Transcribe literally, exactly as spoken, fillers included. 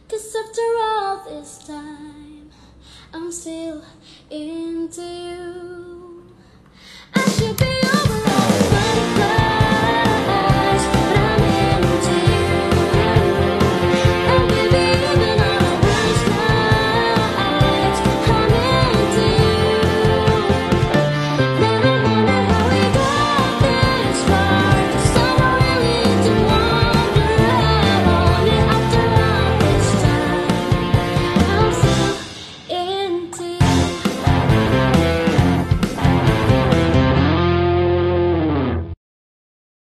'Cause after all this time, I'm still into you. I should be